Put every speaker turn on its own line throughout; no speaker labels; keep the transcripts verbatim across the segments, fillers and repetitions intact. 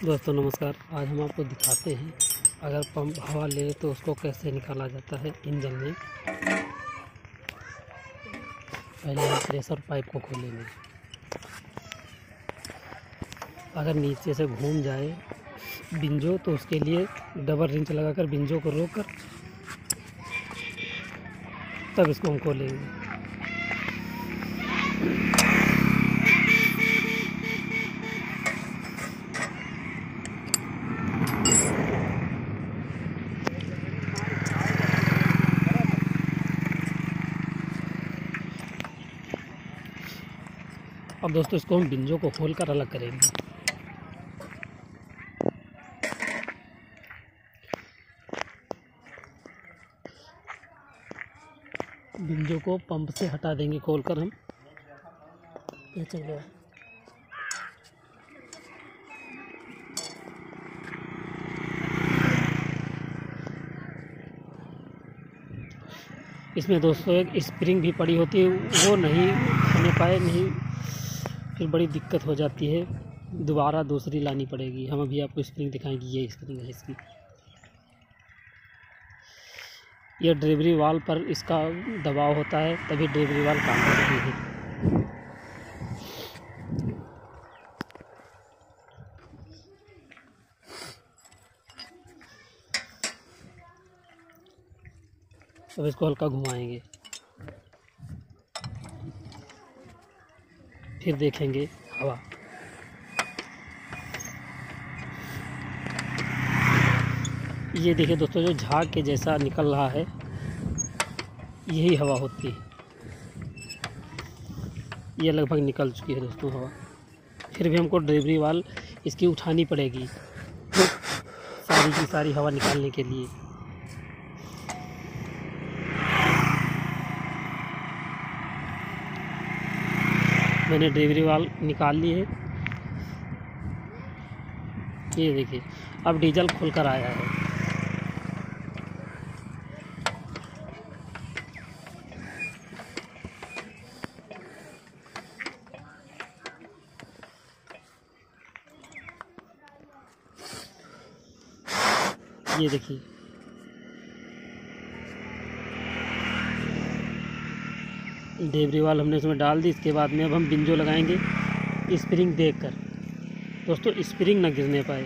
दोस्तों नमस्कार। आज हम आपको दिखाते हैं अगर पंप हवा ले तो उसको कैसे निकाला जाता है इंजन में। पहले हम प्रेशर पाइप को खोलेंगे। अगर नीचे से घूम जाए बिंजो तो उसके लिए डबल रिंच लगाकर बिंजो को रोककर तब इसको हम खोलेंगे। अब दोस्तों इसको हम बिंजो को खोलकर अलग करेंगे। बिंजो को पंप से हटा देंगे खोलकर हम। ये चल गया। इसमें दोस्तों एक स्प्रिंग भी पड़ी होती है, वो नहीं होने पाए नहीं फिर बड़ी दिक्कत हो जाती है, दोबारा दूसरी लानी पड़ेगी। हम अभी आपको स्प्रिंग दिखाएंगे। ये स्प्रिंग है इसकी। ये डिलीवरी वाल्व पर इसका दबाव होता है तभी डिलीवरी वाल्व काम करती है। अब इसको हल्का घुमाएंगे, फिर देखेंगे हवा। ये देखिए दोस्तों, जो झाग के जैसा निकल रहा है यही हवा होती है। ये लगभग निकल चुकी है दोस्तों हवा। फिर भी हमको डिलीवरी वाल्व इसकी उठानी पड़ेगी सारी की सारी हवा निकालने के लिए। मैंने डिलीवरी वाल्व निकाल ली है। ये देखिए अब डीजल खुलकर आया है। ये देखिए डिलीवरी वाल्व हमने इसमें डाल दी। इसके बाद में अब हम बिंजो लगाएंगे स्प्रिंग देखकर। दोस्तों स्प्रिंग ना गिरने पाए,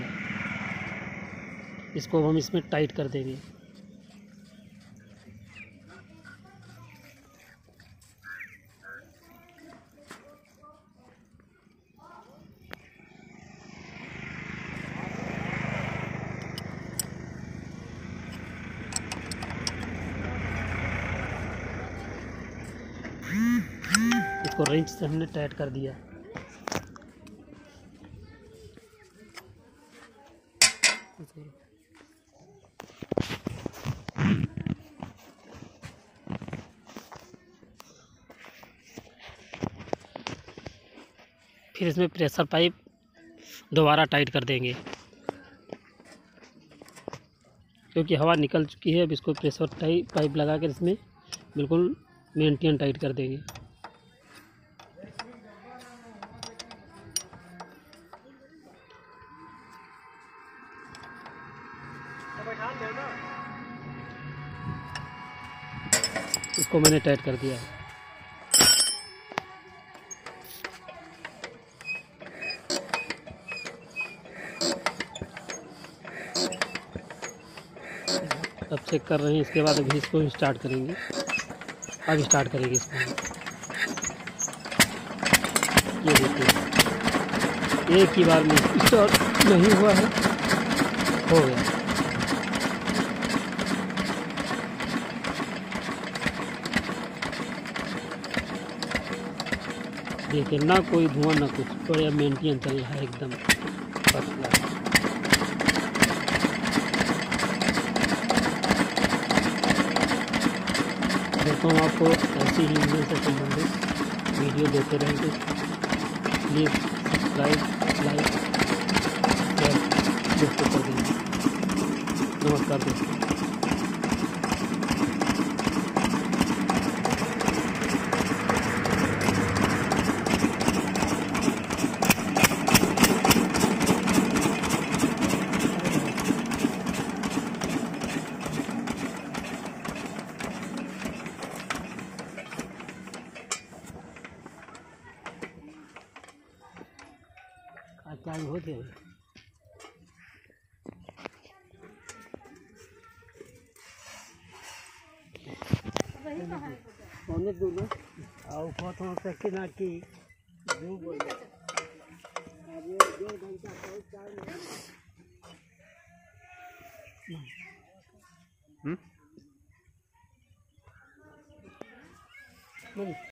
इसको हम इसमें टाइट कर देंगे। इसको रिंच से हमने टाइट कर दिया। फिर इसमें प्रेशर पाइप दोबारा टाइट कर देंगे, क्योंकि हवा निकल चुकी है। अब इसको प्रेशर टाइप पाइप लगाकर इसमें बिल्कुल मेंटेन टाइट कर देंगे। इसको मैंने टाइट कर दिया है। अब चेक कर रहे हैं। इसके बाद अभी इसको स्टार्ट करेंगे। अब स्टार्ट करेंगे इसको। ये देखिए एक ही बार में स्टार्ट नहीं हुआ है, हो गया। देखिए ना कोई धुआं ना कुछ, बढ़िया मेंटेन चल रहा है एकदम फर्स्ट क्लास। दोस्तों हम आपको ऐसी ही इंजन से संबंधित वीडियो देते रहेंगे। प्लीज़ सब्सक्राइब लाइक शेयर दोस्तों कर देंगे। नमस्कार दोस्तों। टाइम हो गया पौने दो ना और फोटो से कि ना कि दो बोल अब ये डेढ़ घंटा बहुत टाइम हम्म